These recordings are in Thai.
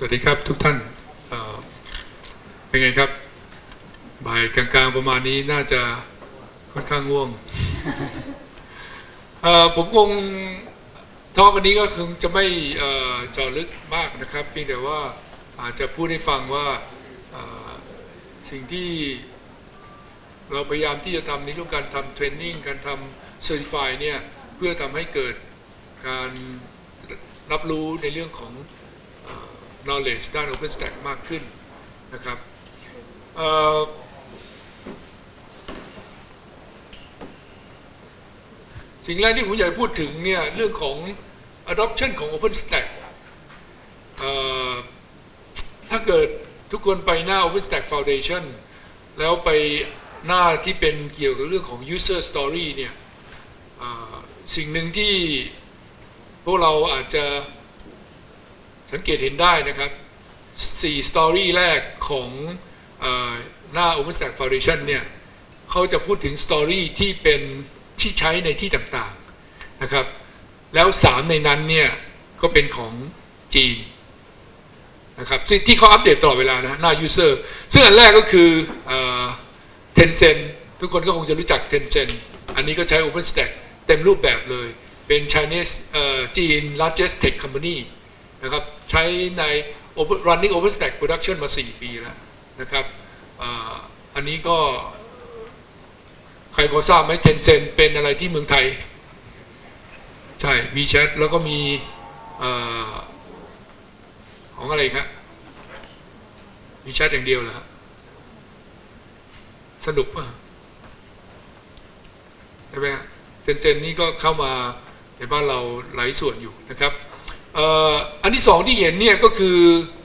วัสดีครับทุกท่านเป็นไงครับบ่ายกลางๆประมาณนี้น่าจะค่อนข้างง่วงผมคงทอล์กวันนี้ก็คงจะไม่เจาะลึกมากนะครับเพียงแต่ว่าอาจจะพูดให้ฟังว่าสิ่งที่เราพยายามที่จะทำในเรื่องการทำเทรนนิ่งการทำเซอร์ติฟายเนี่ยเพื่อทำให้เกิดการรับรู้ในเรื่องของknowledge ด้าน OpenStack มากขึ้นนะครับสิ่งแรกที่ผมอยากพูดถึงเนี่ยเรื่องของ adoption ของ OpenStack ถ้าเกิดทุกคนไปหน้า OpenStack Foundation แล้วไปหน้าที่เป็นเกี่ยวกับเรื่องของ user story เนี่ยสิ่งหนึ่งที่พวกเราอาจจะสังเกตเห็นได้นะครับ4 story แรกของหน้า OpenStack Foundation เนี่ยเขาจะพูดถึง story ที่เป็นที่ใช้ในที่ต่างๆนะครับแล้ว3ในนั้นเนี่ยก็เป็นของจีนนะครับที่เขาอัปเดตตลอดเวลานะหน้า user ซึ่งอันแรกก็คือTencent ทุกคนก็คงจะรู้จัก Tencent อันนี้ก็ใช้ OpenStack เต็มรูปแบบเลยเป็น Chinese จีน largest tech company นะครับใช้ใน running OpenStack production มา4 ปีแล้วนะครับอันนี้ก็ใครพอทราบไหม Tencent เป็นอะไรที่เมืองไทยใช่ WeChat แล้วก็มีของอะไรครับ WeChat อย่างเดียวเหรอสนุกป่ะใช่ไหมTencentนี่ก็เข้ามาในบ้านเราหลายส่วนอยู่นะครับอันที่2ที่เห็นเนี่ยก็คือ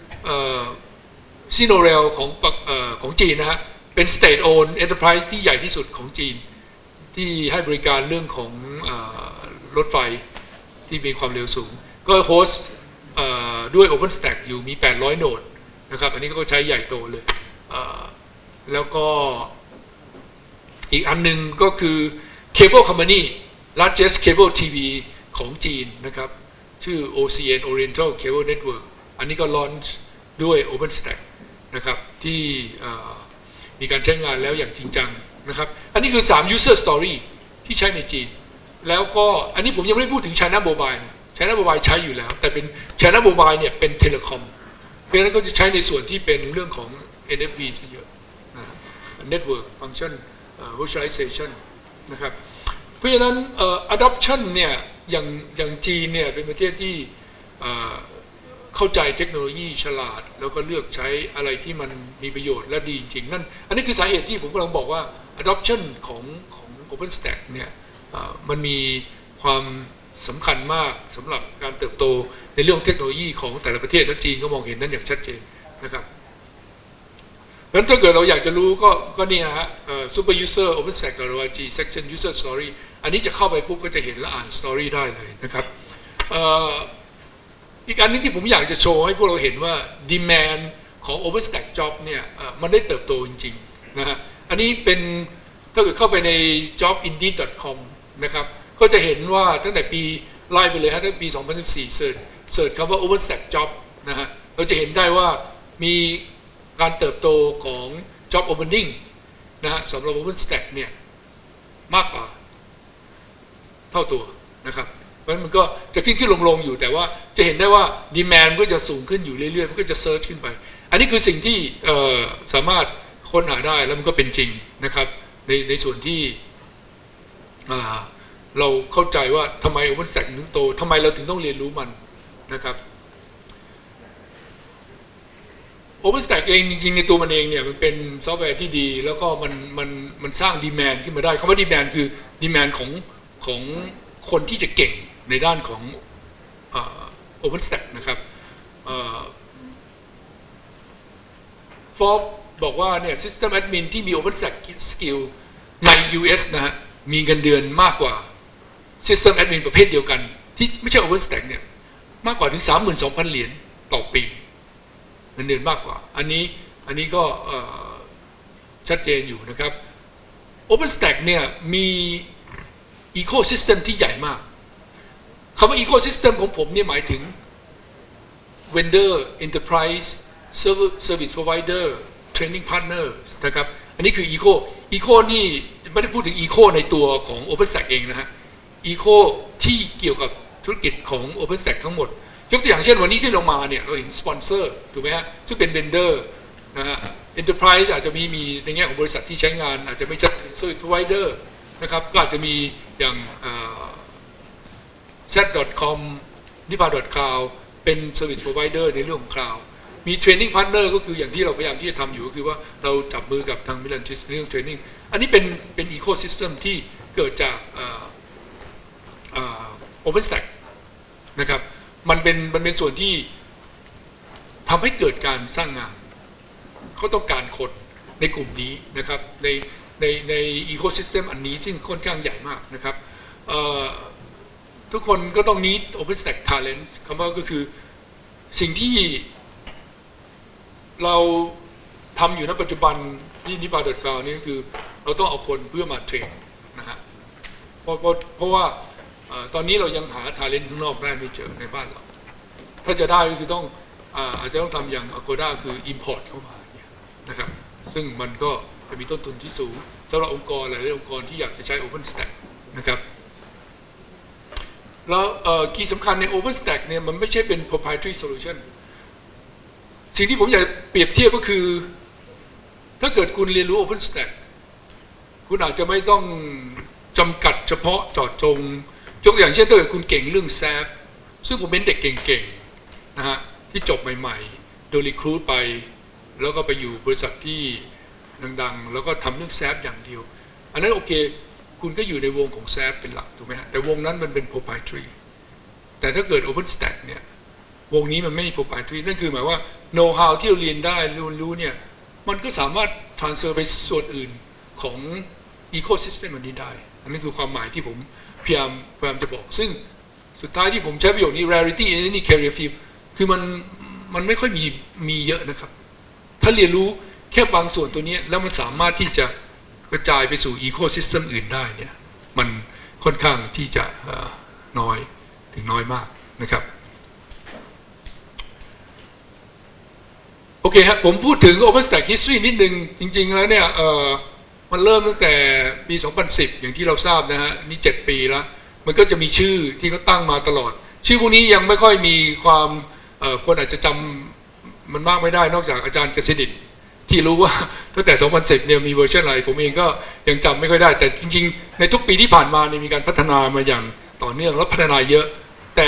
ซีโนเรลของจีนนะฮะเป็น state owned enterprise ที่ใหญ่ที่สุดของจีนที่ให้บริการเรื่องของรถไฟที่มีความเร็วสูงก็โฮสต์ด้วย OpenStack อยู่มี800โนดนะครับอันนี้ก็ใช้ใหญ่โตเลยแล้วก็อีกอันหนึ่งก็คือ Cable Company largest cable TV ของจีนนะครับชื่อ OCN Oriental Cable Network อันนี้ก็ launch ด้วย OpenStack นะครับที่มีการใช้งานแล้วอย่างจริงจังนะครับอันนี้คือ3 user story ที่ใช้ในจีนแล้วก็อันนี้ผมยังไม่ได้พูดถึง China Mobile China Mobile ใช้อยู่แล้วแต่เป็น China Mobile เนี่ยเป็น Telecom เพราะฉะนั้นก็จะใช้ในส่วนที่เป็นเรื่องของ NFV ซะเยอะ Network Function Virtualization นะครับเพราะฉะนั้นadoption เนี่ยอย่างจีนเนี่ยเป็นประเทศที่เข้าใจเทคโนโลยีฉลาดแล้วก็เลือกใช้อะไรที่มันมีประโยชน์และดีจริงนั่นอันนี้คือสาเหตุที่ผมกำลังบอกว่า adoption ของ OpenStack เนี่ยมันมีความสำคัญมากสำหรับการเติบโตในเรื่องเทคโนโลยีของแต่ละประเทศและจีนก็มองเห็นนั้นอย่างชัดเจนนะครับเพราะฉะนั้นถ้าเกิดเราอยากจะรู้ก็นี่นะฮะsuper user OpenStack org section user story อันนี้จะเข้าไปปุ๊บก็จะเห็นและอ่าน story ได้เลยนะครับอีกอันนึงที่ผมอยากจะโชว์ให้พวกเราเห็นว่า demand ของ OpenStack job เนี่ยมันได้เติบโตจริงๆนะฮะอันนี้เป็นถ้าเกิดเข้าไปใน jobindeed.com นะครับก็จะเห็นว่าตั้งแต่ปีไล่ไปเลยฮะตั้งแต่ปี 2014 เสิร์ชคำว่า OpenStack job นะฮะเราจะเห็นได้ว่ามีการเติบโตของ job opening นะฮะสำหรับ OpenStack เนี่ยมากกว่าเท่าตัวนะครับเพราะฉะนั้นมันก็จะขึ้นลงอยู่แต่ว่าจะเห็นได้ว่า demand ก็จะสูงขึ้นอยู่เรื่อยๆมันก็จะ search ขึ้นไปอันนี้คือสิ่งที่สามารถค้นหาได้แล้วมันก็เป็นจริงนะครับในส่วนที่เราเข้าใจว่าทำไม OpenStack ถึงโตทำไมเราถึงต้องเรียนรู้มันนะครับ OpenStack เองจริงๆในตัวมันเองเนี่ยมันเป็นซอฟต์แวร์ที่ดีแล้วก็มันสร้าง demand ขึ้นมาได้คำว่า demand คือ demand ของคนที่จะเก่งในด้านของ OpenStack นะครับForbes บอกว่าเนี่ย System Admin ที่มี OpenStack Skill ใน US นะฮะมีเงินเดือนมากกว่า System Admin ประเภทเดียวกันที่ไม่ใช่ OpenStack เนี่ยมากกว่าถึง 32,000 เหรียญต่อปีเงินเดือนมากกว่าอันนี้ก็ชัดเจนอยู่นะครับ OpenStack เนี่ยมี Ecosystem ที่ใหญ่มากคำว่า Ecosystem ของผมเนี่ยหมายถึง vendor enterprise service provider training partner นะครับอันนี้คือ eco นี่ไม่ได้พูดถึง eco ในตัวของ OpenStack เองนะฮะ eco ที่เกี่ยวกับธุรกิจของ OpenStack ทั้งหมดยกตัวอย่างเช่นวันนี้ที่เรามาเนี่ยเราเห็นสปอนเซอร์ถูกไหมฮะซึ่งเป็น vendor นะฮะ enterprise อาจจะมีในแง่ของบริษัทที่ใช้งานอาจจะไม่ใช่ service provider นะครับก็อาจจะมีอย่างz.com Nipa.Cloud เป็น service provider ในเรื่องของ cloud มี training partner ก็คืออย่างที่เราพยายามที่จะทำอยู่ก็คือว่าเราจับมือกับทาง Milantis เรื่อง training อันนี้เป็น ecosystem ที่เกิดจากOpenStack นะครับมันเป็นส่วนที่ทำให้เกิดการสร้างงานเขาต้องการคนในกลุ่มนี้นะครับใน ecosystem อันนี้ซึ่งค่อนข้างใหญ่มากนะครับทุกคนก็ต้อง need OpenStack talent คำว่าก็คือสิ่งที่เราทำอยู่ณปัจจุบันที่ Nipa.Cloud นี่ก็คือเราต้องเอาคนเพื่อมาเทรนนะฮะเพราะว่าตอนนี้เรายังหา talent ข้างนอกได้ไม่เจอในบ้านเราถ้าจะได้ก็คือต้องอาจจะต้องทำอย่าง Agoda คือ import เข้ามานะครับซึ่งมันก็จะมีต้นทุนที่สูงสำหรับองค์กรหลายๆองค์กรที่อยากจะใช้ OpenStack นะครับแล้วคีย์สำคัญใน OpenStack เนี่ยมันไม่ใช่เป็น proprietary solution สิ่งที่ผมอยากเปรียบเทียบก็คือถ้าเกิดคุณเรียนรู้ OpenStack คุณอาจจะไม่ต้องจำกัดเฉพาะเจาะจงยกตัวอย่างเช่นถ้าเกิดคุณเก่งเรื่อง SAP ซึ่งผมเป็นเด็กเก่งๆนะฮะที่จบใหม่ๆโดนรีครูทไปแล้วก็ไปอยู่บริษัทที่ดังๆแล้วก็ทำเรื่อง SAP อย่างเดียวอันนั้นโอเคคุณก็อยู่ในวงของ SAP เป็นหลักถูกไหมฮะแต่วงนั้นมันเป็น proprietary แต่ถ้าเกิด OpenStack เนี่ยวงนี้มันไม่ proprietary นั่นคือหมายว่า know how ที่เราเรียนได้รู้เนี่ยมันก็สามารถ transfer ไปส่วนอื่นของ ecosystem อันนี้ได้อันนี้คือความหมายที่ผมพยายามจะบอกซึ่งสุดท้ายที่ผมใช้ประโยคนี้ rarity in any career field คือมันไม่ค่อยมีเยอะนะครับถ้าเรียนรู้แค่บางส่วนตัวนี้แล้วมันสามารถที่จะกระจายไปสู่ ecosystem อื่นได้เนี่ยมันค่อนข้างที่จะน้อยถึงน้อยมากนะครับโอเคครับผมพูดถึง OpenStack history นิดนึงจริงๆแล้วเนี่ยมันเริ่มตั้งแต่ปี 2010 อย่างที่เราทราบนะฮะนี่7 ปีแล้วมันก็จะมีชื่อที่เขาตั้งมาตลอดชื่อพวกนี้ยังไม่ค่อยมีความคนอาจจะจำมันมากไม่ได้นอกจากอาจารย์กฤษฎิตที่รู้ว่าตั้งแต่ 2010 เนี่ยมีเวอร์ชันอะไรผมเองก็ยังจำไม่ค่อยได้แต่จริงๆในทุกปีที่ผ่านมาเนี่ยมีการพัฒนามาอย่างต่อเนื่องและพัฒนาเยอะแต่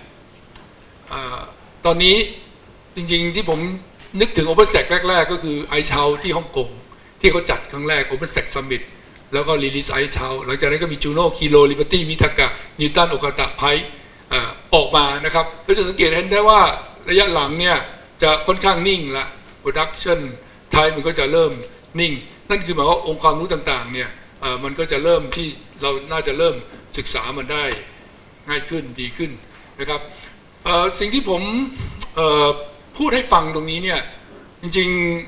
ตอนนี้จริงๆที่ผมนึกถึง OpenStack แรกๆก็คือไอเชาที่ฮ่องกงที่เขาจัดครั้งแรก OpenStack Summit แล้วก็ Release ไอเชาหลังจากนั้นก็มี Juno Kilo Liberty Mitaka Newton Okata Pi ออกมานะครับเราจะสังเกตเห็นได้ว่าระยะหลังเนี่ยจะค่อนข้างนิ่งละ Production Time มันก็จะเริ่มนิ่งนั่นคือหมายว่าองค์ความรู้ต่างๆเนี่ยมันก็จะเริ่มที่เราน่าจะเริ่มศึกษามันได้ง่ายขึ้นดีขึ้นนะครับสิ่งที่ผมพูดให้ฟังตรงนี้เนี่ยจริง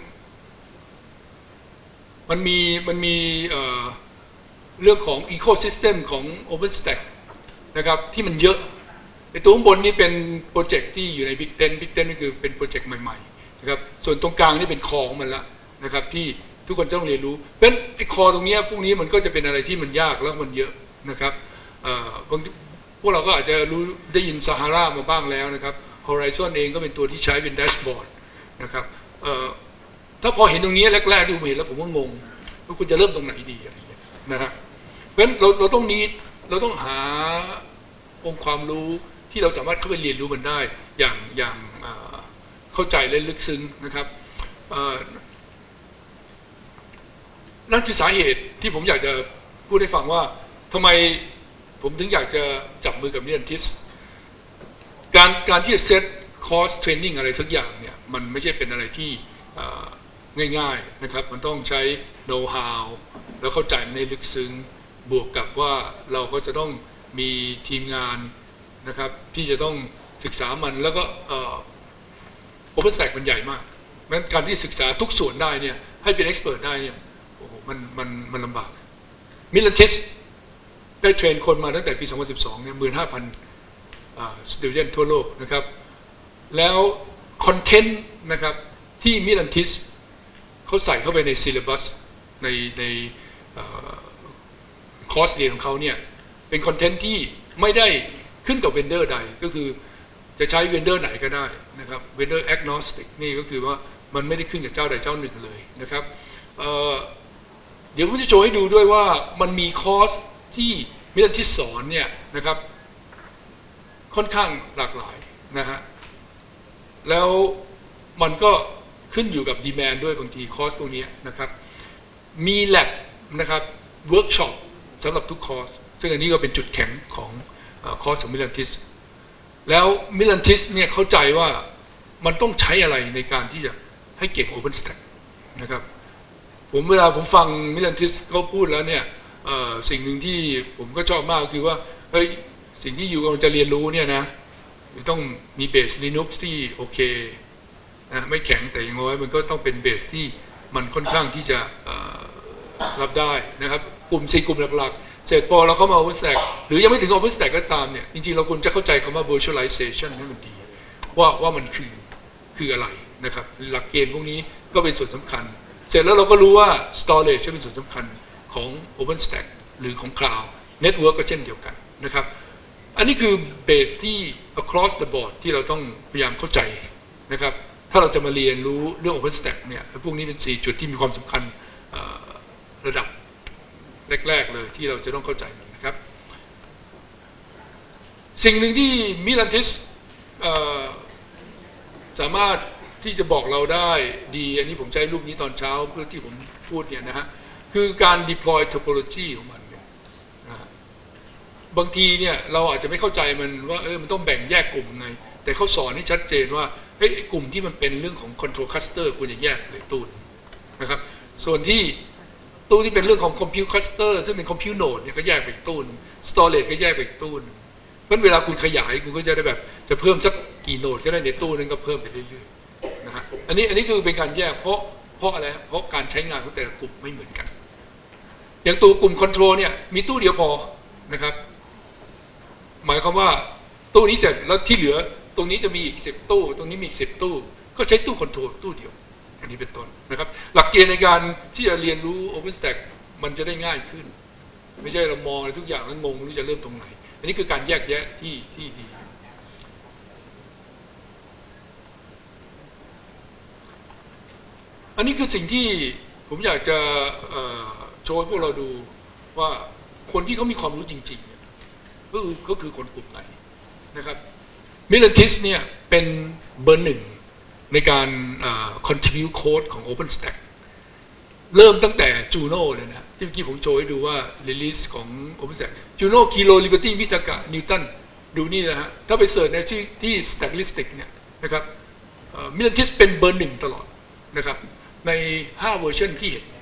ๆมันมีเรื่องของ ecosystem ของ OpenStack นะครับที่มันเยอะในตัวข้างบนนี่เป็นโปรเจกต์ที่อยู่ใน Big Ten นี่คือเป็นโปรเจกต์ใหม่ๆนะครับส่วนตรงกลางนี่เป็นคอของมันละนะครับที่ทุกคนต้องเรียนรู้เพราะฉะนั้นไอ้คอตรงนี้พวกนี้มันก็จะเป็นอะไรที่มันยากแล้วมันเยอะนะครับพวกเราก็อาจจะรู้ได้ยิน Sahara มาบ้างแล้วนะครับ Horizon เองก็เป็นตัวที่ใช้เป็นแดชบอร์ดนะครับถ้าพอเห็นตรงนี้แรกๆที่ผมเห็นแล้วผมก็งงว่าคุณจะเริ่มตรงไหนดีอะไรอย่างเงี้ยนะฮะเพราะฉะนั้นเราต้องหาองค์ความรู้ที่เราสามารถเข้าไปเรียนรู้มันได้อย่างเข้าใจและลึกซึ้งนะครับนั่นคือสาเหตุที่ผมอยากจะพูดให้ฟังว่าทำไมผมถึงอยากจะจับมือกับMilantisการที่จะเซตคอร์สเทรนนิ่งอะไรสักอย่างเนี่ยมันไม่ใช่เป็นอะไรที่ง่ายๆนะครับมันต้องใช้โน้ตฮาวแล้วเข้าใจในลึกซึ้งบวกกับว่าเราก็จะต้องมีทีมงานนะครับที่จะต้องศึกษามันแล้วก็OpenStack มันใหญ่มากงั้นการที่ศึกษาทุกส่วนได้เนี่ยให้เป็นเอ็กซ์เพรสได้เนี่ยโอ้โหมันลำบากMilantisได้เทรนคนมาตั้งแต่ปี 2012 เนี่ย 15,000 student ทั่วโลกนะครับแล้วคอนเทนต์นะครับที่มิลันทิสเขาใส่เข้าไปในซิลลับัสในคอร์สเรียนของเขาเนี่ยเป็นคอนเทนต์ที่ไม่ได้ขึ้นกับเวนเดอร์ใดก็คือจะใช้เวนเดอร์ไหนก็ได้นะครับเวนเดอร์แอกโนสติกนี่ก็คือว่ามันไม่ได้ขึ้นกับเจ้าใดเจ้าหนึ่งเลยนะครับเดี๋ยวผมจะโชว์ให้ดูด้วยว่ามันมีคอร์สที่มิลันทิสสอนเนี่ยนะครับค่อนข้างหลากหลายนะฮะแล้วมันก็ขึ้นอยู่กับดีแมนด้วยบางทีคอร์สพวกนี้นะครับมีแลบนะครับเวิร์กช็อปสำหรับทุกคอร์สซึ่งอันนี้ก็เป็นจุดแข็งของคอร์สของมิลันทิสแล้วมิลันทิสเนี่ยเข้าใจว่ามันต้องใช้อะไรในการที่จะให้เก่ง OpenStack นะครับเวลาผมฟังมิลันทิสเขาพูดแล้วเนี่ยสิ่งหนึ่งที่ผมก็ชอบมากคือว่าเฮ้ยสิ่งที่อยู่กำลังจะเรียนรู้เนี่ยนะต้องมีเบส Linux ที่โอเคนะไม่แข็งแต่อย่างน้อยมันก็ต้องเป็นเบสที่มันค่อนข้างที่จะรับได้นะครับกลุ่ม4กลุ่มหลักๆเสร็จพอเราเข้ามา OpenStack หรือยังไม่ถึง OpenStack ก็ตามเนี่ยจริงๆเราควรจะเข้าใจคำว่า virtualization ให้มันดีว่ามันคืออะไรนะครับหลักเกณฑ์พวกนี้ก็เป็นส่วนสำคัญเสร็จแล้วเราก็รู้ว่า storage เป็นส่วนสำคัญของ OpenStack หรือของ Cloud Network ก็เช่นเดียวกันนะครับอันนี้คือเบสที่ across the board ที่เราต้องพยายามเข้าใจนะครับถ้าเราจะมาเรียนรู้เรื่อง OpenStack เนี่ยพวกนี้เป็น4จุดที่มีความสำคัญระดับแรกๆเลยที่เราจะต้องเข้าใจนะครับสิ่งหนึ่งที่มิลันทิสสามารถที่จะบอกเราได้ดีอันนี้ผมใช้รูปนี้ตอนเช้าเพื่อที่ผมพูดเนี่ยนะฮะคือการ deploy topology ของมันเนี่ยบางทีเนี่ยเราอาจจะไม่เข้าใจมันว่ามันต้องแบ่งแยกกลุ่มไงแต่เขาสอนให้ชัดเจนว่ากลุ่มที่มันเป็นเรื่องของ control cluster ควรจะแยกเลยตู้นะครับส่วนที่ตู้ที่เป็นเรื่องของ compute cluster ซึ่งเป็น compute node เนี่ยก็แยกไปตู้ storage ก็แยกไปตู้เพราะเวลาคุณขยายคุณก็จะได้แบบจะเพิ่มสักกี่โนดก็ได้ในตู้นึงก็เพิ่มไปเรื่อยๆนะฮะอันนี้คือเป็นการแยกเพราะอะไรเพราะการใช้งานของแต่ละกลุ่มไม่เหมือนกันอย่างตัวกลุ่ม control เนี่ยมีตู้เดียวพอนะครับหมายความว่าตู้นี้เสร็จแล้วที่เหลือตรงนี้จะมีอีก10ตู้ตรงนี้มีอีก10ตู้ก็ใช้ตู้ control ตู้เดียวอันนี้เป็นต้นนะครับหลักเกณฑ์ในการที่จะเรียนรู้ OpenStack มันจะได้ง่ายขึ้นไม่ใช่เรามองอะไรทุกอย่างแล้วงงไม่รู้จะเริ่มตรงไหนอันนี้คือการแยกแยะที่ดีอันนี้คือสิ่งที่ผมอยากจะโชว์ให้พวกเราดูว่าคนที่เขามีความรู้จริงๆก็คือคนกลุ่มไหนนะครับมิลันทิสเนี่ยเป็นเบอร์ 1ในการcontribute code ของ OpenStack เริ่มตั้งแต่ Juno เลยนะที่เมื่อกี้ผมโชว์ให้ดูว่า release ของ OpenStack Juno Kilo Liberty Mitaka Newton ดูนี่นะฮะถ้าไปเสิร์ชในที่ Statistic เนี่ยนะครับมิลันทิสเป็นเบอร์ 1ตลอดนะครับใน5เวอร์ชันที่เห็น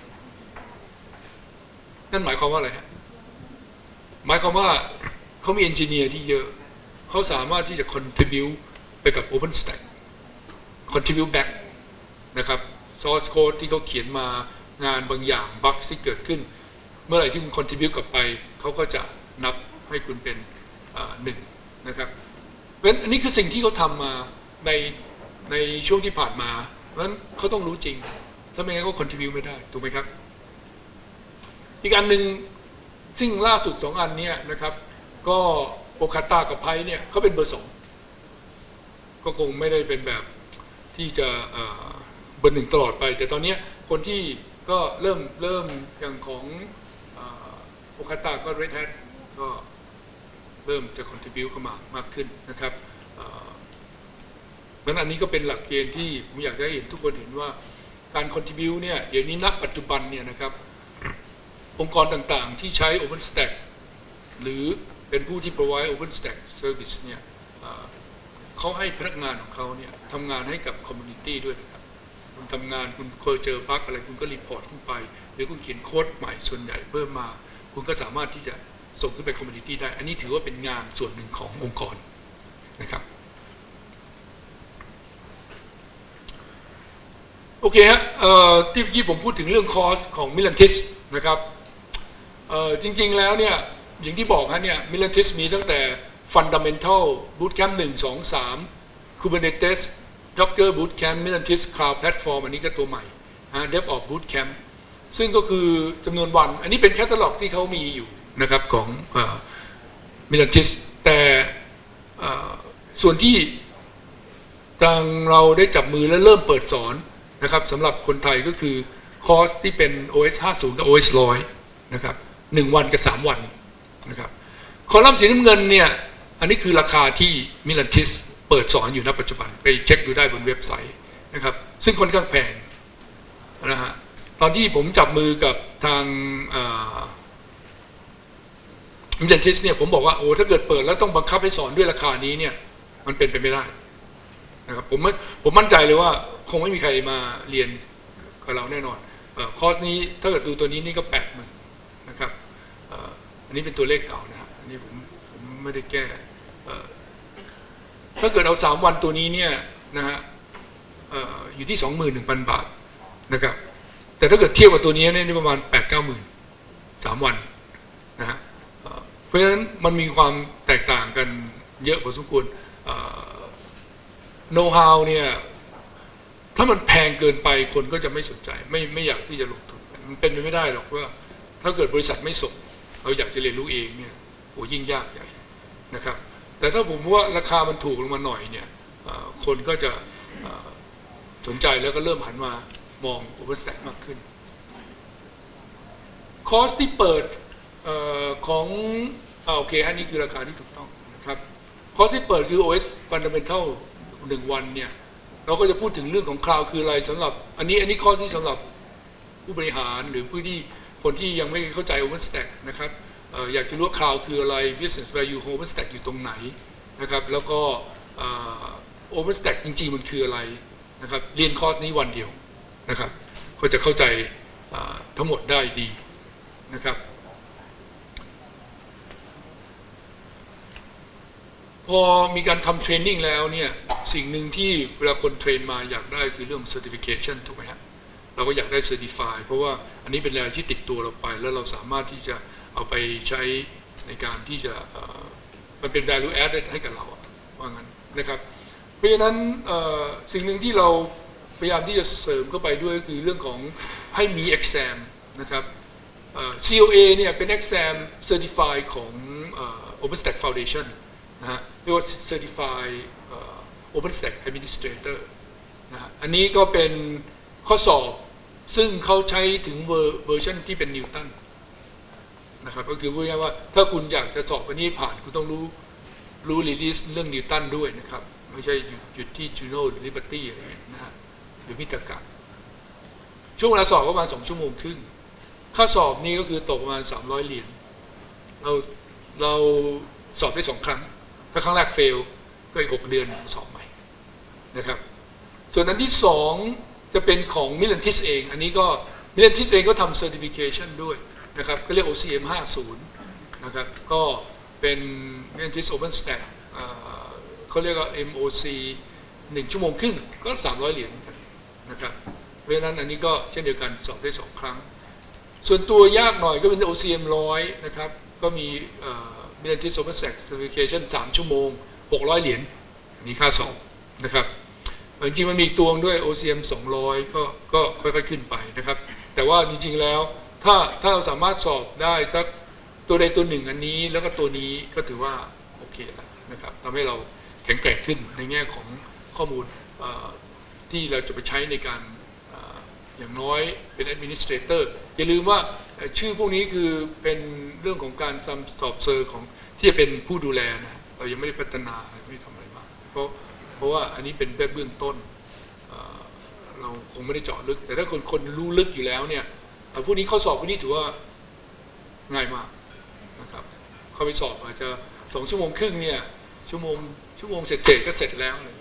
นั่นหมายความว่าอะไรฮะหมายความว่าเขามีเอนจิเนียร์ที่เยอะเขาสามารถที่จะ contribute ไปกับ OpenStack contribute back นะครับ source code ที่เขาเขียนมางานบางอย่าง bugs ที่เกิดขึ้นเมื่อไหร่ที่คุณ contribute กลับไปเขาก็จะนับให้คุณเป็น1นะครับเพราะฉะนั้นอันนี้คือสิ่งที่เขาทำมาในช่วงที่ผ่านมาเพราะฉะนั้นเขาต้องรู้จริงถ้าไม่งั้นก็ contribute ไม่ได้ถูกไหมครับอีกอันหนึ่งซึ่งล่าสุด2อันนี้นะครับก็โอคาต้ากับไพเนี่ยเขาเป็นเบอร์ 2ก็คงไม่ได้เป็นแบบที่จะเบอร์ 1ตลอดไปแต่ตอนนี้คนที่ก็เริ่มอย่างของโอคาต้าก็ Red Hat ก็เริ่มจะ contribute เข้ามามากขึ้นนะครับเพราะฉะนั้นอันนี้ก็เป็นหลักเกณฑ์ที่ผมอยากให้เห็นทุกคนเห็นว่าการ contribute เนี่ยเดี๋ยวนี้ณปัจจุบันเนี่ยนะครับองค์กรต่างๆที่ใช้ OpenStack หรือเป็นผู้ที่ provide OpenStack service เนี่ยเขาให้พนักงานของเขาเนี่ยทำงานให้กับ community ด้วยนะครับคุณทำงานคุณเคยเจอบั๊กอะไรคุณก็รีพอร์ตขึ้นไปหรือคุณเขียนโค้ดใหม่ส่วนใหญ่เพิ่มมาคุณก็สามารถที่จะส่งขึ้นไป community ได้อันนี้ถือว่าเป็นงานส่วนหนึ่งขององค์กรนะครับโอเคฮะที่เมื่อกี้ผมพูดถึงเรื่องคอร์สของมิลันทิสนะครับจริงๆแล้วเนี่ยอย่างที่บอกฮะเนี่ยมิลันทิสมีตั้งแต่ Fundamental Bootcamp 1, 2, 3 Kubernetes Docker Bootcamp Milantis Cloud Platform อันนี้ก็ตัวใหม่DevOps Bootcamp ซึ่งก็คือจำนวนวันอันนี้เป็นแคตตาล็อกที่เขามีอยู่นะครับของMilantis แต่ส่วนที่ทางเราได้จับมือและเริ่มเปิดสอนนะครับสำหรับคนไทยก็คือคอร์สที่เป็น OS 50 กับ OS 100นะครับ1 วันกับ3 วันนะครับคอลัมน์สีน้ำเงินเนี่ยอันนี้คือราคาที่ Milantis เปิดสอนอยู่ณปัจจุบันไปเช็คดูได้บนเว็บไซต์นะครับซึ่งค่อนข้างแพงนะฮะตอนที่ผมจับมือกับทางMilantis เนี่ยผมบอกว่าโอ้ถ้าเกิดเปิดแล้วต้องบังคับให้สอนด้วยราคานี้เนี่ยมันเป็นไปไม่ได้นะครับผมมั่นใจเลยว่าคงไม่มีใครมาเรียนกับเราแน่นอนคอร์สนี้ถ้าเกิดดูตัวนี้นี่ก็80,000นะครับอันนี้เป็นตัวเลขเก่านะฮะอันนี้ผมไม่ได้แก้ถ้าเกิดเอา3 วันตัวนี้เนี่ยนะฮะอยู่ที่ 21,000 บาทนะครับแต่ถ้าเกิดเทียบกับตัวนี้เนี่ยประมาณ 8-9 หมื่น3 วันนะฮะเพราะฉะนั้นมันมีความแตกต่างกันเยอะพอสมควรโน้ตฮาวเนี่ยถ้ามันแพงเกินไปคนก็จะไม่สนใจไม่อยากที่จะลงทุนมันเป็นไปไม่ได้หรอกว่าถ้าเกิดบริษัทไม่ส่งเราอยากจะเรียนรู้เองเนี่ยโหยิ่งยากใหญ่นะครับแต่ถ้าผมว่าราคามันถูกลงมาหน่อยเนี่ยคนก็จะสนใจแล้วก็เริ่มหันมามอง OpenStack มากขึ้นคอร์สที่เปิดของโอเคอันนี้คือราคาที่ถูกต้องนะครับคอร์สที่เปิดคือ OS Fundamental 1 วันเนี่ยเราก็จะพูดถึงเรื่องของ Cloud คืออะไรสำหรับอันนี้คอร์สที่สำหรับผู้บริหารหรือผู้ที่คนที่ยังไม่เข้าใจ OpenStack นะครับอยากจะรู้ว่า Cloud คืออะไร Business Value ของ OpenStack อยู่ตรงไหนนะครับแล้วก็OpenStack จริงๆมันคืออะไรนะครับเรียนคอร์สนี้วันเดียวนะครับก็จะเข้าใจทั้งหมดได้ดีนะครับพอมีการทำเทรนนิ่งแล้วเนี่ยสิ่งหนึ่งที่เวลาคนเทรนมาอยากได้คือเรื่อง certification ถูกไหมฮะเราก็อยากได้ certify เพราะว่าอันนี้เป็นอะไรที่ติดตัวเราไปแล้วเราสามารถที่จะเอาไปใช้ในการที่จะมันเป็น value added ให้กับเราว่างั้นนะครับเพราะฉะนั้นสิ่งหนึ่งที่เราพยายามที่จะเสริมเข้าไปด้วยก็คือเรื่องของให้มี exam นะครับ COA เนี่ยเป็น exam certify ของ OpenStack Foundation นะฮะเรียกว่า certify OpenStack Administrator นะฮะอันนี้ก็เป็นข้อสอบซึ่งเขาใช้ถึงเวอร์ชันที่เป็นนิวตันนะครับก็คือพูดง่ายๆว่าถ้าคุณอยากจะสอบอันนี้ผ่านคุณต้องรู้ release เรื่องนิวตันด้วยนะครับไม่ใช่หยุดที่ Juno หรือ Liberty อะไรนะฮะหรือมิตรกะช่วงเวลาสอบประมาณ2 ชั่วโมงครึ่งค่าสอบนี่ก็คือตกประมาณ300 เหรียญเราสอบได้2 ครั้งถ้าครั้งแรกเฟลก็อีก6 เดือนสอบใหม่นะครับส่วนอันที่2จะเป็นของ Milantis เองอันนี้ก็ Milantis เองก็ทำ certification ด้วยนะครับก็เรียก OCM 50นะครับก็เป็น Milantis OpenStack เขาเรียกว่า MOC 1 ชั่วโมงครึ่งก็300 เหรียญนะครับเพราะฉะนั้นอันนี้ก็เช่นเดียวกันสอบได้2 ครั้งส่วนตัวยากหน่อยก็เป็น OCM 100นะครับก็มีMilantis OpenStack Certification 3 ชั่วโมง600 เหรียญนี่ค่าสอบนะครับจริงๆมันมีตัวด้วย OCM 200ก็ค่อยๆขึ้นไปนะครับแต่ว่าจริงๆแล้วถ้าเราสามารถสอบได้สักตัวใดตัวหนึ่งอันนี้แล้วก็ตัวนี้ก็ถือว่าโอเคแล้วนะครับทำให้เราแข็งแกร่งขึ้นในแง่ของข้อมูลที่เราจะไปใช้ในการอย่างน้อยเป็น Administrator อย่าลืมว่าชื่อพวกนี้คือเป็นเรื่องของการสอบเซอร์ของที่จะเป็นผู้ดูแลนะเรายังไม่ได้พัฒนาไม่ทำอะไรมากเพราะว่าอันนี้เป็นแบบเบื้องต้นเราคงไม่ได้เจาะลึกแต่ถ้าคนรู้ลึกอยู่แล้วเนี่ยพวกนี้ข้อสอบพวกนี้ถือว่าง่ายมากนะครับเข้าไปสอบอาจจะ2 ชั่วโมงครึ่งเนี่ยชั่วโมงเสร็จก็เสร็จแล้วเลย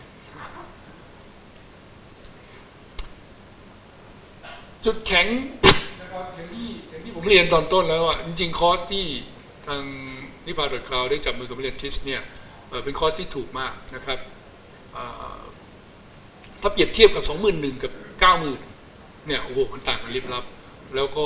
จุดแข็งนะครับอย่างที่ผมเรียนตอนต้นแล้วอ่ะจริงๆคอร์สที่ทางNipa.Cloud ได้จับมือกับMilantisเนี่ยเป็นคอร์สที่ถูกมากนะครับถ้าเปรียบเทียบกับ 21,000 กับ 90,000 เนี่ยโอ้โหมันต่างกันลิบลับแล้วก็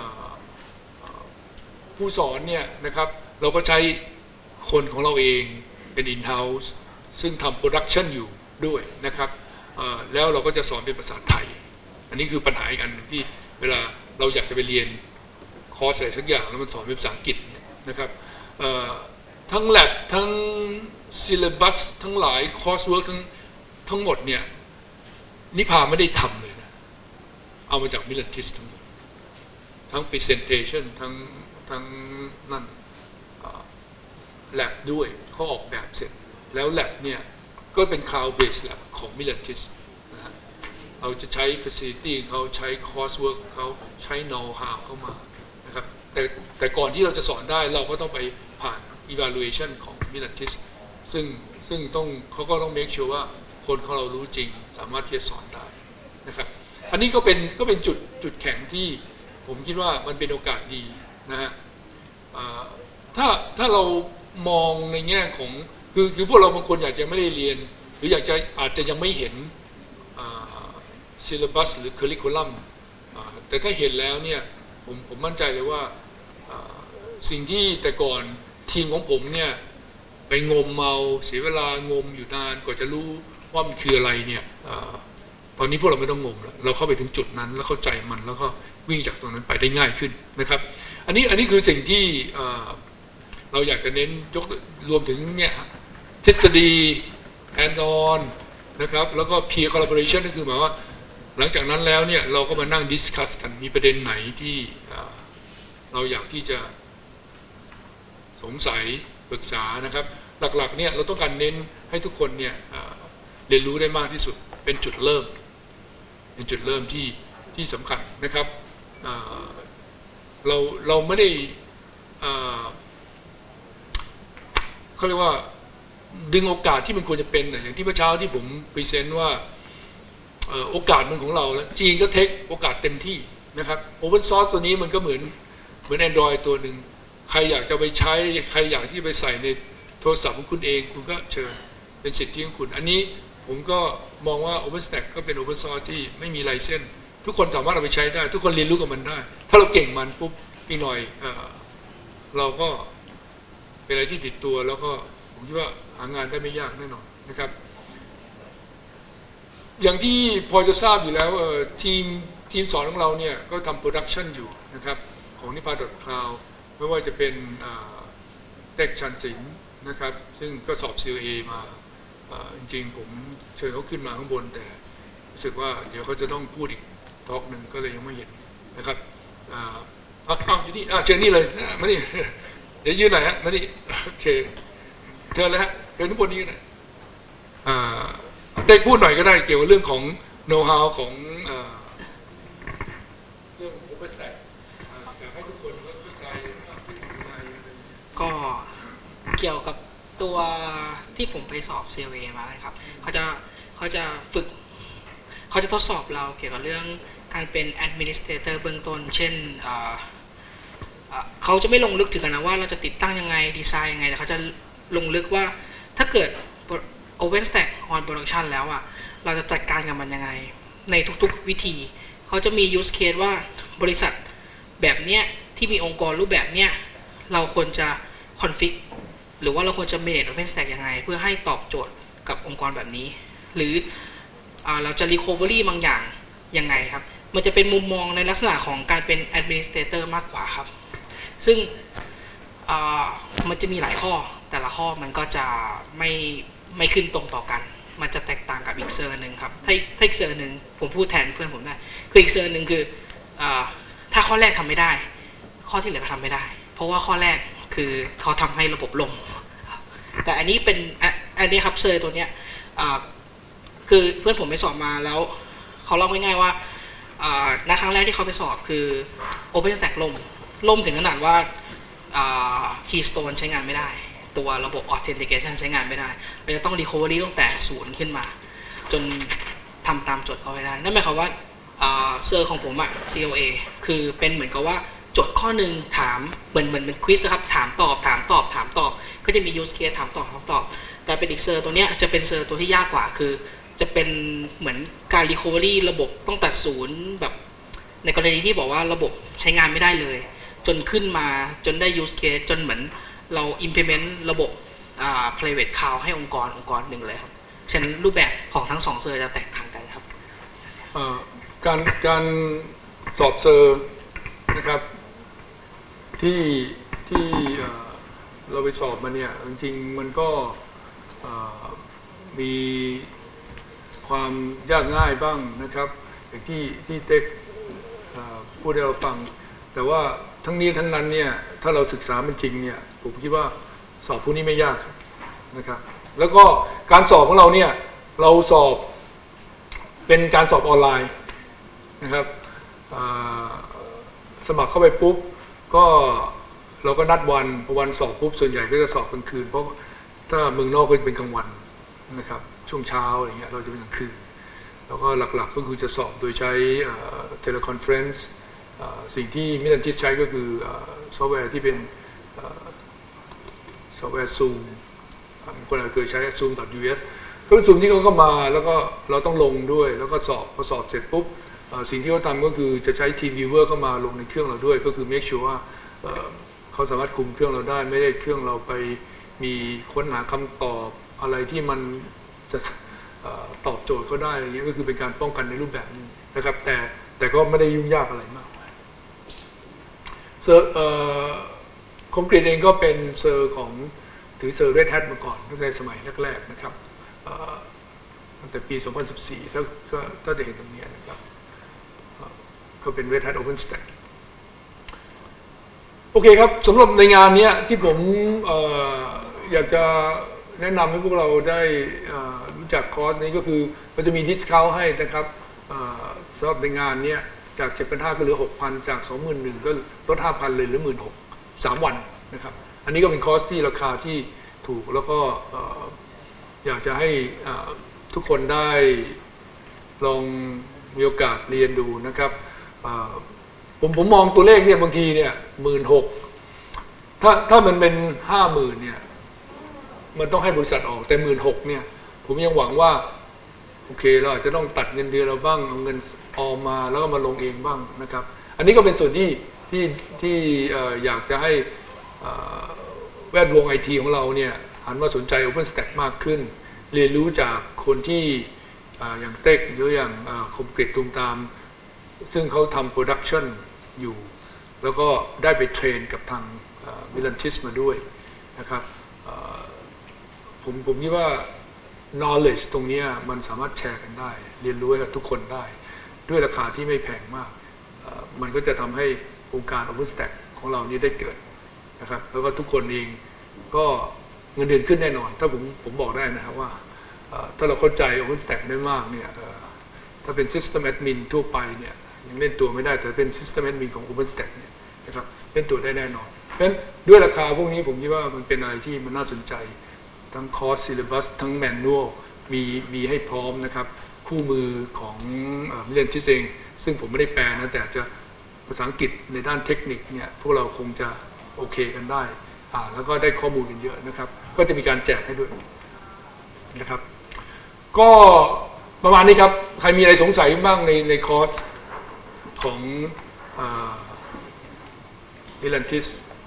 ผู้สอนเนี่ยนะครับเราก็ใช้คนของเราเองเป็น in-house ซึ่งทำ production อยู่ด้วยนะครับแล้วเราก็จะสอนเป็นภาษาไทยอันนี้คือปัญหาอีกอันนึงที่เวลาเราอยากจะไปเรียนคอร์สอะไรสักอย่างแล้วมันสอนเป็นภาษาอังกฤษนะครับทั้ง lab ทั้ง syllabus ทั้งหลายคอร์สเวิร์กทั้งหมดเนี่ยนิพาไม่ได้ทำเลยนะเอามาจากมิลันทิสทั้งหมดทั้ง presentation ทั้งนั่นlab ด้วยเขาออกแบบเสร็จแล้ว lab เนี่ยก็เป็น cloud based lab ของมิลันทิสนะฮะเราจะใช้ facility เขาใช้ coursework เขาใช้ know how เข้ามานะครับแต่ก่อนที่เราจะสอนได้เราก็ต้องไปผ่าน evaluation ของมิลันทิสซึ่งเขาก็ต้อง make sure ว่าคนของเรารู้จริงสามารถที่จะสอนได้นะครับอันนี้ก็เป็นจุดแข็งที่ผมคิดว่ามันเป็นโอกาสดีนะฮะถ้าเรามองในแง่ของคือพวกเราบางคนอยากจะไม่ได้เรียนหรืออาจจะยังไม่เห็นซิลลับัสหรือเคอริคูลัมแต่ถ้าเห็นแล้วเนี่ยผมมั่นใจเลยว่าสิ่งที่แต่ก่อนทีมของผมเนี่ยไปงมเมาเสียเวลางมอยู่นานกว่าจะรู้ว่ามันคืออะไรเนี่ยตอนนี้พวกเราไม่ต้องงมแล้วเราเข้าไปถึงจุดนั้นแล้วเข้าใจมันแล้วก็วิ่งจากตรงนั้นไปได้ง่ายขึ้นนะครับอันนี้คือสิ่งที่เราอยากจะเน้นยกรวมถึงเนี่ยทฤษฎี hands on นะครับแล้วก็ peer collaboration ก็คือหมายว่าหลังจากนั้นแล้วเนี่ยเราก็มานั่ง discuss กันมีประเด็นไหนที่เราอยากที่จะสงสัยปรึกษานะครับหลักๆเนี่ยเราต้องการเน้นให้ทุกคนเนี่ยเรียนรู้ได้มากที่สุดเป็นจุดเริ่มที่สำคัญนะครับเราไม่ได้เขาเรียกว่าดึงโอกาสที่มันควรจะเป็นอย่างที่เมื่อเช้าที่ผมพรีเซนต์ว่าโอกาสมันของเราแล้วจีนก็เทคโอกาสเต็มที่นะครับ Open Source ตัวนี้มันก็เหมือน Android ตัวหนึ่งใครอยากจะไปใช้ใครอยากที่ไปใส่ในโทรศัพท์ของคุณเองคุณก็เชิญเป็นสิทธิของคุณอันนี้ผมก็มองว่า OpenStack ก็เป็น Open Source ที่ไม่มีไลเซนส์ทุกคนสามารถเอาไปใช้ได้ทุกคนเรียนรู้กับมันได้ถ้าเราเก่งมันปุ๊บอีกหน่อยเราก็เป็นอะไรที่ติดตัวแล้วก็ผมคิดว่าหางานได้ไม่ยากแน่นอนนะครับอย่างที่พอจะทราบอยู่แล้วทีมสอนของเราเนี่ยก็ทำโปรดักชันอยู่นะครับของ Nipa.Cloud ไม่ว่าจะเป็นเต็กชันสิงห์นะครับซึ่งก็สอบ COA มาจริงๆผมเชิญเขาขึ้นมาข้างบนแต่รู้สึกว่าเดี๋ยวเขาจะต้องพูดอีกทอล์กหนึ่งก็เลยยังไม่เห็นนะครับอยู่นี่เชิญนี่เลยมานี่เดี๋ยวยืนหน่อยฮะมานี่โอเคเชิญเลยฮะเชิญทุกคนนี้กันหน่อยได้พูดหน่อยก็ได้เกี่ยวกับเรื่องของ know how ของเรื่อง OpenStack อยากให้ทุกคนเข้าใจก็เกี่ยวกับตัวที่ผมไปสอบ COA มาครับเขาจะฝึกเขาจะทดสอบเราเกี่ยวกับเรื่องการเป็น administrator เบื้องต้นเช่นเขาจะไม่ลงลึกถึงกันนะว่าเราจะติดตั้งยังไงดีไซน์ยังไงแต่เขาจะลงลึกว่าถ้าเกิด OpenStack on production แล้วเราจะจัดการกับมันยังไงในทุกๆวิธีเขาจะมี use case ว่าบริษัทแบบเนี้ยที่มีองค์กรรูปแบบเนี้ยเราควรจะ config หรือว่าเราควรจะ manage OpenStack ยังไงเพื่อให้ตอบโจทย์กับองค์กรแบบนี้หรือเราจะ recovery บางอย่างยังไงครับมันจะเป็นมุมมองในลักษณะของการเป็น administrator มากกว่าครับซึ่งมันจะมีหลายข้อแต่ละข้อมันก็จะไม่ขึ้นตรงต่อกันมันจะแตกต่างกับอีกเซอร์หนึ่งครับถ้าอีกเซอร์หนึ่งผมพูดแทนเพื่อนผมได้คืออีกเซอร์หนึ่งคือถ้าข้อแรกทำไม่ได้ข้อที่เหลือก็ทำไม่ได้เพราะว่าข้อแรกคือเขาทำให้ระบบล่มแต่อันนี้เป็นอันนี้ครับเซอร์ตัวเนี้ยคือเพื่อนผมไปสอบมาแล้วเขาเล่าง่ายๆว่าในครั้งแรกที่เขาไปสอบคือ OpenStack ล่มถึงขนาดว่าKeystone ใช้งานไม่ได้ตัวระบบ Authentication ใช้งานไม่ได้เราจะต้อง Recovery ตั้งแต่0ขึ้นมาจนทำตามโจทย์เขาให้ได้นั่นหมายความว่าเซอร์ของผมCOA คือเป็นเหมือนกับว่าโจทย์ข้อหนึ่งถามเหมือนเป็นควิสครับถามตอบก็จะมี use case ถามตอบแต่เป็นอีกเซอร์ตัวเนี้ยจะเป็นเซอร์ตัวที่ยากกว่าคือจะเป็นเหมือนการ recovery ระบบตั้งแต่0แบบในกรณีที่บอกว่าระบบใช้งานไม่ได้เลยจนขึ้นมาจนได้ use case จนเหมือนเรา implement ระบบprivate cloud ให้องค์กรหนึ่งเลยครับฉะนั้นรูปแบบของทั้ง2เซอร์จะแตกต่างกันครับการสอบเซอร์นะครับที่เราไปสอบมาเนี่ยจริงๆมันก็มีความยากง่ายบ้างนะครับอย่างที่เต็กพูดให้เราฟังแต่ว่าทั้งนี้ทั้งนั้นเนี่ยถ้าเราศึกษามันจริงเนี่ยผมคิดว่าสอบพวกนี้ไม่ยากนะครับแล้วก็การสอบของเราเนี่ยเราสอบเป็นการสอบออนไลน์นะครับสมัครเข้าไปปุ๊บก็เราก็นัดวันพอวันสอบปุ๊บส่วนใหญ่ก็จะสอบกลางคืนเพราะถ้าเมืองนอกก็จะเป็นกลางวันนะครับช่วงเช้าอะไรเงี้ยเราจะเป็นกลางคืนแล้วก็หลักๆก็คือจะสอบโดยใช้เทเลคอนเฟรนซ์สิ่งที่มิลันทิสใช้ก็คือซอฟต์แวร์ที่เป็นซอฟต์แวร์ซูมคนเราเคยใช้ zoom.us ก็ซูมที่เขาก็มาแล้วก็เราต้องลงด้วยแล้วก็สอบพอสอบเสร็จปุ๊บสิ่งที่เขาทำก็คือจะใช้ Team Viewer เข้ามาลงในเครื่องเราด้วยก็คือ make sure ว่าเขาสามารถคุมเครื่องเราได้ไม่ได้เครื่องเราไปมีค้นหาคำตอบอะไรที่มันจะตอบโจทย์เขาได้อะไรเงี้ยก็คือเป็นการป้องกันในรูปแบบนี้นะครับแต่ก็ไม่ได้ยุ่งยากอะไรมากเซอร์คอมกรีตเองก็เป็นเซอร์ของถือเซอร์ Red Hat มาก่อนตั้งแต่สมัยแรกๆนะครับตั้งแต่ปี 2014ถ้าจะเห็นตรงนี้นะครับก็เป็น Red Hat OpenStack โอเคครับสำหรับในงานนี้ที่ผมอยากจะแนะนำให้พวกเราได้รู้จักคอร์สนี้ก็คือมันจะมีดิสคาวน์ให้นะครับสำหรับในงานนี้จาก 7,500 ก็เหลือ 6,000 จาก 21,000 ก็ลด 5,000 เลยเหลือ 16,000 3 วันนะครับอันนี้ก็เป็นคอร์สที่ราคาที่ถูกแล้วก็อยากจะให้ทุกคนได้ลองมีโอกาสเรียนดูนะครับผมมองตัวเลขเนี่ยบางทีเนี่ย 16,000 ถ้ามันเป็น 50,000 เนี่ยมันต้องให้บริษัทออกแต่ 16,000 เนี่ยผมยังหวังว่าโอเคเราอาจจะต้องตัดเงินเดือนเราบ้างเอาเงินออมมาแล้วก็มาลงเองบ้างนะครับอันนี้ก็เป็นส่วนที่อยากจะให้แวดวงไอทีของเราเนี่ยหันมาสนใจ OpenStack มากขึ้นเรียนรู้จากคนที่อย่างเต็กหรืออย่างคมกริตตุมตามซึ่งเขาทำโปรดักชันอยู่แล้วก็ได้ไปเทรนกับทางมิลันทิสมาด้วยนะครับผมคิดว่า knowledge ตรงนี้มันสามารถแชร์กันได้เรียนรู้กับทุกคนได้ด้วยราคาที่ไม่แพงมากมันก็จะทำให้โครงการ OpenStack ของเรานี้ได้เกิดนะครับแล้วก็ทุกคนเองก็เงินเดือนขึ้นแน่นอนถ้าผมบอกได้นะครับว่าถ้าเราเข้าใจ OpenStack ได้มากเนี่ยถ้าเป็น System Admin ทั่วไปเนี่ยยังเล่นตัวไม่ได้แต่เป็น System Admin ของ OpenStack เนี่ยนะครับเล่นตัวได้แน่นอนเพราะฉะนั้นด้วยราคาพวกนี้ผมคิดว่ามันเป็นอะไรที่มันน่าสนใจทั้งคอร์สซิลบัสทั้งแมนนวลมีให้พร้อมนะครับคู่มือของเรียนที่เองซึ่งผมไม่ได้แปลนะแต่จะภาษาอังกฤษในด้านเทคนิคเนี่ยพวกเราคงจะโอเคกันได้แล้วก็ได้ข้อมูลกันเยอะนะครับก็จะมีการแจกให้ด้วยนะครับก็ประมาณนี้ครับใครมีอะไรสงสัยบ้างในคอร์สของมิลันทิส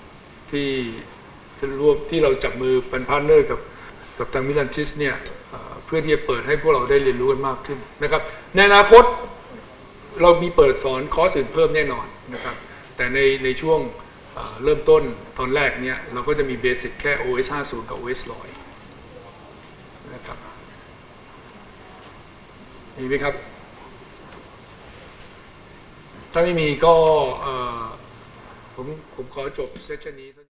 ที่เราจับมือเป็นพาร์ทเนอร์กับทางมิลันทิสเนี่ยเพื่อที่จะเปิดให้พวกเราได้เรียนรู้กันมากขึ้นนะครับในอนาคตเรามีเปิดสอนคอร์สอื่นเพิ่มแน่นอนนะครับแต่ในช่วงเริ่มต้นตอนแรกเนี่ยเราก็จะมีเบสิกแค่ OS 50 กับ OS 100นะครับมีไหมครับถ้าไม่มีก็ผมขอจบเซสชันนี้